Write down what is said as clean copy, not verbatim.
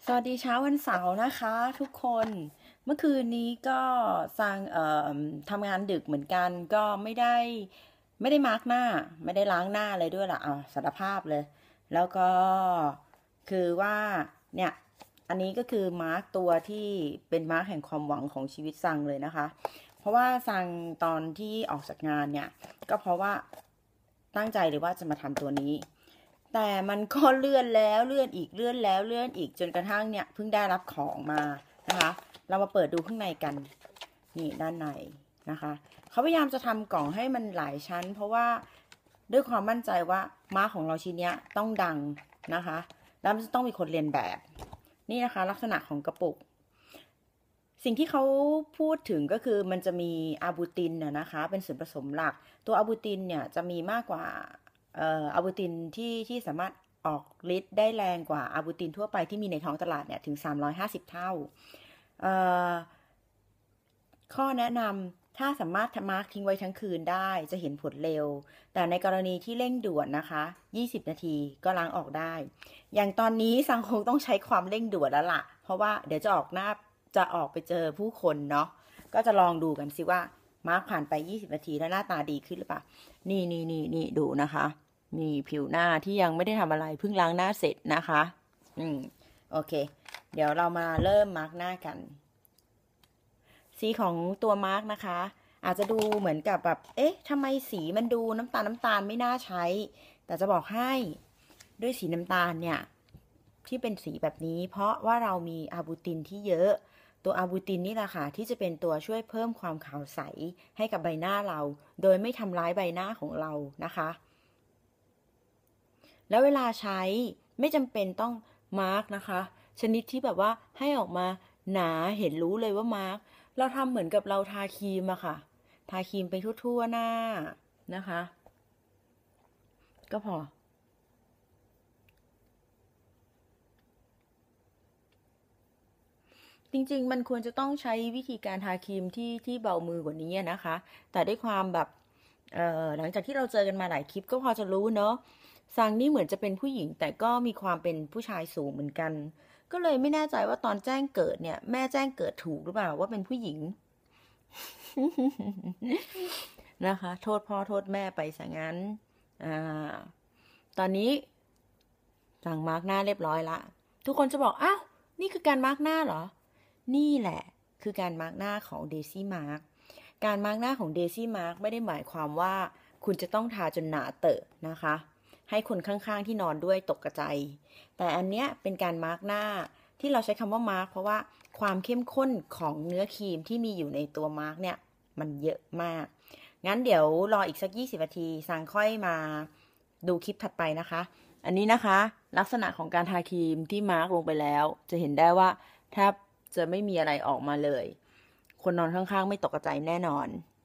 สวัสดีเช้าวันเสาร์นะคะทุกคนเมื่อคืนนี้ก็สั่งทำงานดึกเหมือนกันก็ไม่ได้มาร์กหน้าไม่ได้ล้างหน้าเลยด้วยล่ะสารภาพเลยแล้วก็คือว่าเนี่ยอันนี้ก็คือมาร์กตัวที่เป็นมาร์กแห่งความหวังของชีวิตซังเลยนะคะเพราะว่าซังตอนที่ออกจากงานเนี่ยก็เพราะว่าตั้งใจเลยว่าจะมาทำตัวนี้ แต่มันก็เลื่อนแล้วเลื่อนอีกเลื่อนแล้วเลื่อนอีกจนกระทั่งเนี่ยเพิ่งได้รับของมานะคะเรามาเปิดดูข้างในกันนี่ด้านในนะคะเขาพยายามจะทำกล่องให้มันหลายชั้นเพราะว่าด้วยความมั่นใจว่าม้าของเราชิ้นนี้ต้องดังนะคะแล้วมันจะต้องมีคนเรียนแบบนี่นะคะลักษณะของกระปุกสิ่งที่เขาพูดถึงก็คือมันจะมีอะบูตินนะคะเป็นส่วนผสมหลักตัวอะบูตินเนี่ยจะมีมากกว่าอะบูตินที่สามารถออกฤทธิ์ได้แรงกว่าอะบูตินทั่วไปที่มีในท้องตลาดเนี่ยถึง350เท่าข้อแนะนำถ้าสามารถมาร์กทิ้งไว้ทั้งคืนได้จะเห็นผลเร็วแต่ในกรณีที่เร่งด่วนนะคะ20นาทีก็ล้างออกได้อย่างตอนนี้สังคงต้องใช้ความเร่งด่วนแล้วล่ะเพราะว่าเดี๋ยวจะออกไปเจอผู้คนเนาะก็จะลองดูกันสิว่ามาร์กผ่านไป20นาทีแล้วหน้าตาดีขึ้นหรือเปล่านี่ดูนะคะมีผิวหน้าที่ยังไม่ได้ทำอะไรเพิ่งล้างหน้าเสร็จนะคะโอเคเดี๋ยวเรามาเริ่มมาร์กหน้ากันสีของตัวมาร์กนะคะอาจจะดูเหมือนกับแบบเอ๊ะทำไมสีมันดูน้ำตาลไม่น่าใช้แต่จะบอกให้ด้วยสีน้ำตาลเนี่ยที่เป็นสีแบบนี้เพราะว่าเรามีอะบูตินที่เยอะตัวอะบูตินนี่แหละค่ะที่จะเป็นตัวช่วยเพิ่มความขาวใสให้กับใบหน้าเราโดยไม่ทำร้ายใบหน้าของเรานะคะแล้วเวลาใช้ไม่จำเป็นต้องมาร์กนะคะชนิดที่แบบว่าให้ออกมาหนาเห็นรู้เลยว่ามาร์กเราทำเหมือนกับเราทาครีมอะค่ะทาครีมไปทั่วๆหน้านะคะก็พอจริงๆมันควรจะต้องใช้วิธีการทาครีมที่เบามือกว่านี้นะคะแต่ด้วยความแบบหลังจากที่เราเจอกันมาหลายคลิปก็พอจะรู้เนาะซังนี่เหมือนจะเป็นผู้หญิงแต่ก็มีความเป็นผู้ชายสูงเหมือนกันก็เลยไม่แน่ใจว่าตอนแจ้งเกิดเนี่ยแม่แจ้งเกิดถูกหรือเปล่าว่าเป็นผู้หญิงนะคะโทษพ่อโทษแม่ไปซะงั้นอ่าตอนนี้สั่งมาร์กหน้าเรียบร้อยละทุกคนจะบอกอ้าวนี่คือการมาร์กหน้าเหรอนี่แหละคือการมาร์กหน้าของเดซี่มาร์กการมาร์กหน้าของเดซี่มาร์กไม่ได้หมายความว่าคุณจะต้องทาจนหนาเตอะนะคะให้คนข้างๆที่นอนด้วยตกกระจายแต่อันเนี้ยเป็นการมาร์กหน้าที่เราใช้คำว่ามาร์กเพราะว่าความเข้มข้นของเนื้อครีมที่มีอยู่ในตัวมาร์กเนี่ยมันเยอะมากงั้นเดี๋ยวรออีกสัก20นาทีซังค่อยมาดูคลิปถัดไปนะคะอันนี้นะคะลักษณะของการทาครีมที่มาร์กลงไปแล้วจะเห็นได้ว่าแทบจะไม่มีอะไรออกมาเลยคนนอนข้างๆไม่ตกใจแน่นอน